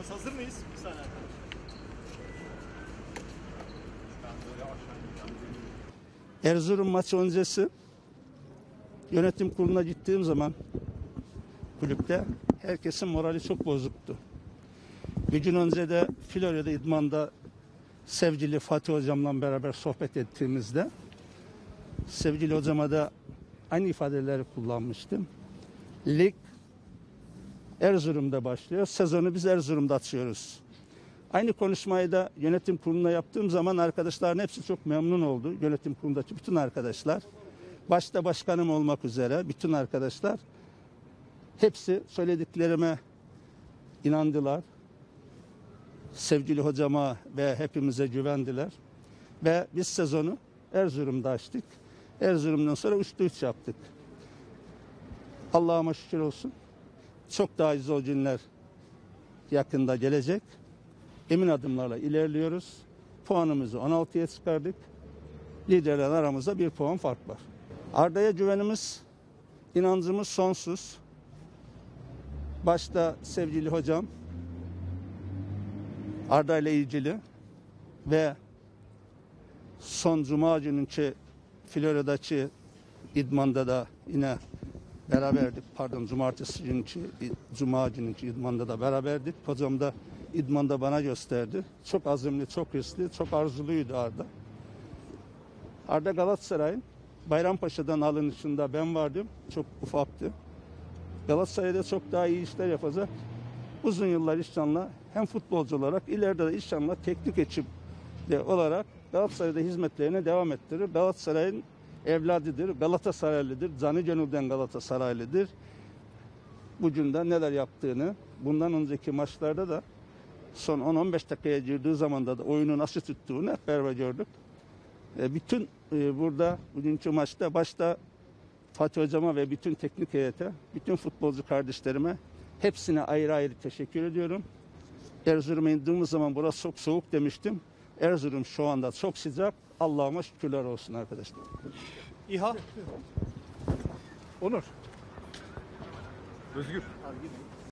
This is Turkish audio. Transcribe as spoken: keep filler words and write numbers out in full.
Hazır mıyız? Bir saniye arkadaşlar. Erzurum maçı öncesi yönetim kuruluna gittiğim zaman kulüpte herkesin morali çok bozuktu. Bir gün önce de Florya'da idmanda sevgili Fatih hocamla beraber sohbet ettiğimizde sevgili hocama da aynı ifadeleri kullanmıştım. Lig Erzurum'da başlıyor. Sezonu biz Erzurum'da açıyoruz. Aynı konuşmayı da yönetim kuruluna yaptığım zaman arkadaşların hepsi çok memnun oldu. Yönetim kurulundaki bütün arkadaşlar. Başta başkanım olmak üzere bütün arkadaşlar hepsi söylediklerime inandılar. Sevgili hocama ve hepimize güvendiler. Ve biz sezonu Erzurum'da açtık. Erzurum'dan sonra üçte üç yaptık. Allah'ıma şükür olsun. Çok daha zor günler yakında gelecek. Emin adımlarla ilerliyoruz. Puanımızı on altıya çıkardık. Liderler aramızda bir puan fark var. Arda'ya güvenimiz, inancımız sonsuz. Başta sevgili hocam Arda ile ilgili ve son Cuma gününkü Florya'daki idmanda da yine beraberdik. Pardon cumartesi günkü, Cuma gününkü idmanda da beraberdik. Hocam da idmanda bana gösterdi. Çok azimli, çok hırslı, çok arzuluydu Arda. Arda Galatasaray'ın Bayrampaşa'dan alınışında ben vardım. Çok ufaktı. Galatasaray'da çok daha iyi işler yapacak. Uzun yıllar inşallah hem futbolcu olarak ileride de inşallah teknik ekip de olarak Galatasaray'da hizmetlerine devam ettirir. Galatasaray'ın evladıdır, Galatasaraylıdır, canı gönülden Galatasaraylıdır. Bugün de neler yaptığını, bundan önceki maçlarda da son on on beş dakikaya girdiği zaman da oyunu nasıl tuttuğunu hep beraber gördük. E, bütün e, burada bugünkü maçta başta Fatih hocama ve bütün teknik heyete, bütün futbolcu kardeşlerime hepsine ayrı ayrı teşekkür ediyorum. Erzurum'a indiğimiz zaman burası çok soğuk demiştim. Erzurum şu anda çok sıcak. Allah'ıma şükürler olsun arkadaşlar. İHA. Onur. Özgür.